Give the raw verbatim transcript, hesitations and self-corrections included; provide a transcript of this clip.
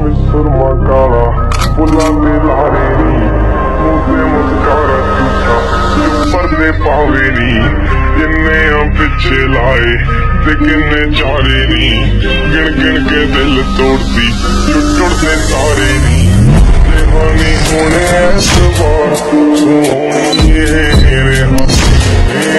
ਵਿੱਚ ਸੁਰਮਾ ਕਾਲਾ ਫੁੱਲਾਂ ਦੇ ਲਾਰੇ ਨੀ ਮੂੰਹ ਤੇ ਮੁਸਕਾਰਾ ਝੂਠਾ ਪਰਦੇ ਪਾਵੇ ਨੀ ਜਿੰਨੇ ਆ ਪਿੱਛੇ ਲਾਏ ਤੇ ਕਿੰਨੇ ਚਾਰੇ ਨੀ ਗਿਣ ਗਿਣ ਕੇ ਦਿਲ ਤੋੜਦੀ ਟੁੱਟਦੇ ਤਾਰੇ ਨੀ ਦੇਵਾਨੀ ਹੋਣੇ ਐਤਵਾਰ ਸੋਹਣੀਏ ਮੇਰੇ ਹੱਥ